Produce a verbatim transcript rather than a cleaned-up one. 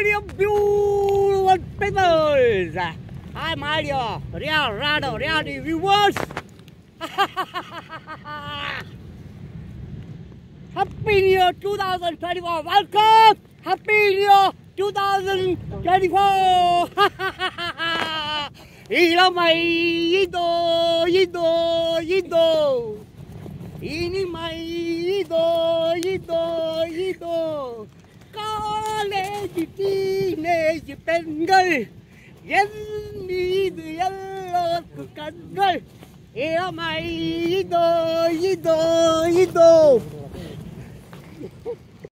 million beautiful people. I'm Mario, Real Rado, Reality viewers. Happy New Year twenty twenty-four. Welcome. Happy New Year twenty twenty-four. இளமை இதோ இதோ இதோ இனிமை இதோ இதோ இதோ காலேஜ் டீனேஜ் பெண்கள் என் மீது எல்லோருக்கும் கண்கள் இளமை இதோ இதோ இதோ